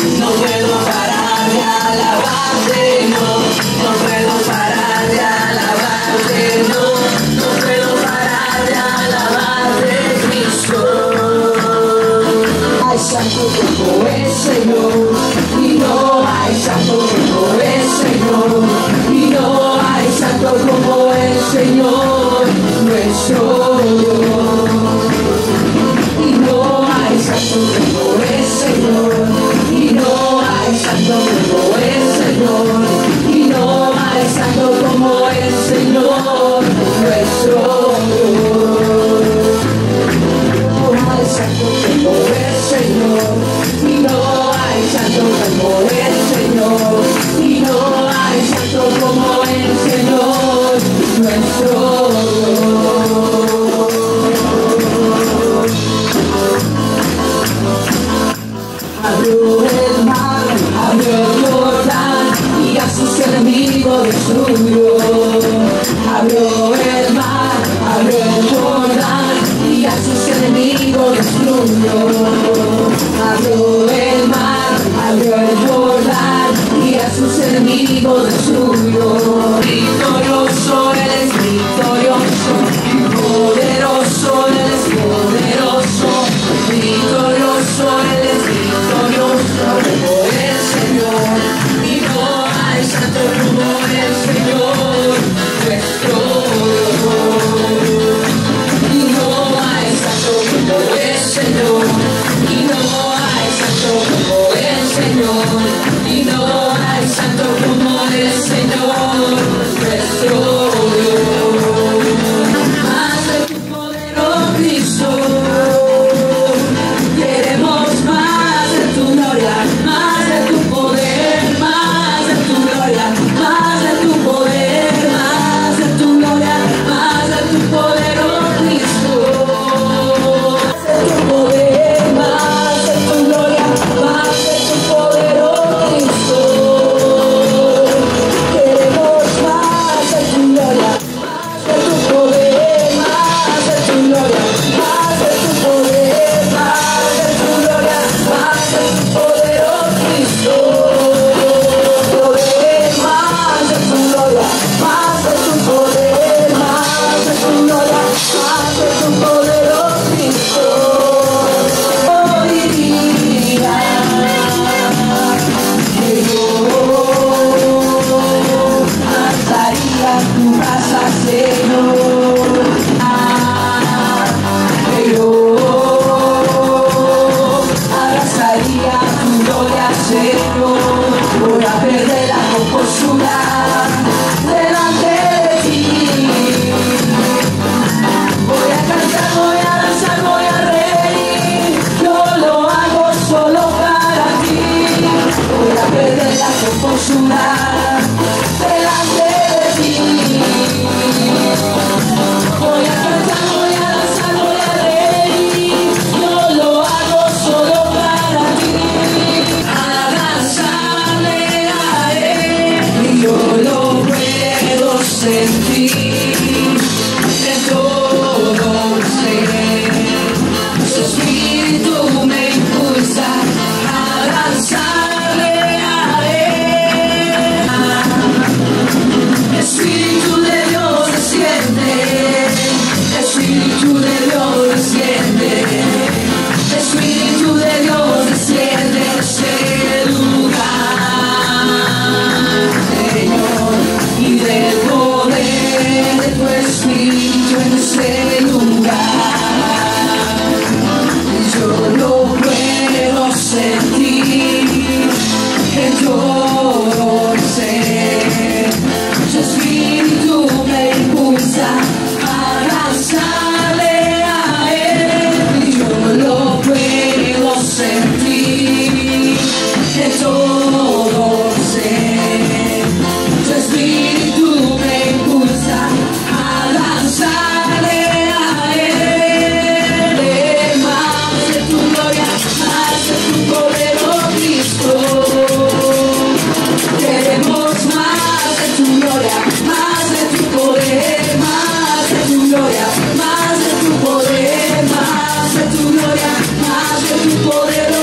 no puedo parar de alabarte, no puedo parar de alabarte, no puedo parar de alabarte, Cristo. Hay santo como el Señor, y no hay santo como el Señor, y no hay santo como el Señor nuestro Dios. Y no hay santo como el Señor, y no hay santo como el Señor, y no hay santo como el Señor nuestro Dios. No hay santo como el Señor, y no hay santo como el Señor, y no hay santo como el Señor nuestro Dios. Abrió el mar, abrió el Jordán, y a sus enemigos destruyó. Abrió el mar, abrió el Jordán, y a sus enemigos destruyó. Abrió el mar, abrió el Jordán, y a sus enemigos destruyó. Victorioso, Él es victorioso, poderoso, Él es poderoso, victorioso, Él es victorioso, como el Señor, y no hay santo como el Señor nuestro Dios. Y no hay santo como el Señor, y no hay santo como el Señor, y no hay santo como el Señor nuestro Dios. Más de tu poder, oh Cristo, queremos más de tu gloria, más de tu poder, más de tu gloria, más de tu poder, más de tu gloria, más de tu poder, oh Cristo. Más de tu poder, más de tu gloria, más de tu poder, oh Cristo. Queremos más de tu gloria, más de tu poder, más de tu gloria, más de tu poder, más de tu gloria, más de tu poder, oh Cristo. Poder, más de tu gloria, más de tu poder, más de tu gloria, más de tu poder, oh Cristo. Hoy diría que yo cantaría tu casa, Señor. Que yo abrazaría tu gloria, Señor. Voy a perder la compostura delante de ti. Voy a cantar, voy a danzar, voy a reír. Yo lo hago solo para ti. Voy a perder la compostura delante de ti. Voy a cantar, voy a danzar, voy a reír. Yo lo hago solo para ti. A danzarle a él, y yo lo puedo sentir de todo ser. Su espíritu me impulsa a danzarle a él. Espíritu de Dios desciende, Espíritu de Dios desciende, Espíritu de Dios desciende en este lugar, Señor, y del poder de tu Espíritu en este lugar. Yo lo puedo sentir en todo ser. Su Espíritu me impulsa a danzarle a él, y yo lo puedo sentir en todo ser. Su Espíritu me impulsa a danzarle a él. Más de tu gloria, más de tu poder, oh Cristo. Queremos más de tu gloria, más de tu poder, más de tu gloria, más de tu poder, más de tu gloria, más de tu poder.